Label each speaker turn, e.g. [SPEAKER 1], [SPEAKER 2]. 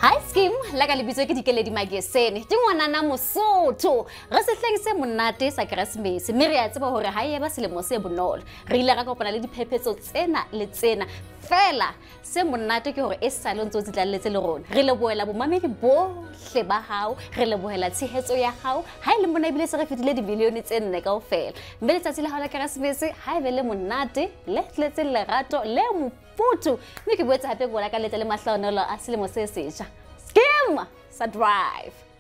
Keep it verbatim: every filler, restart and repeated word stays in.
[SPEAKER 1] Hi Skim, la ka lebitso ke Dikeledi Mageseni. Ke ngwanana Mosotho. Re se hlahise monate sa Keresemese. Mme re a tseba hore ha eba selemo se bonolo. Re ile ra kopana le diphephetso tsena le tsena. Fela se monate ke hore e sale ntse o tsitlalletse le rona. Re lebohela bomamedi bohle ba hao, re lebohela tshehetso ya hao. Ha ile mona ebile se re fetile di bilione tse nne kaofela. Mme letsatsi la hao la Keresemese ha ebe le monate, le tletse lerato, le mofuthu. Mme ke boetse hape bola ka letse le mahlohonolo a selemo se setjha. Skim sa drive.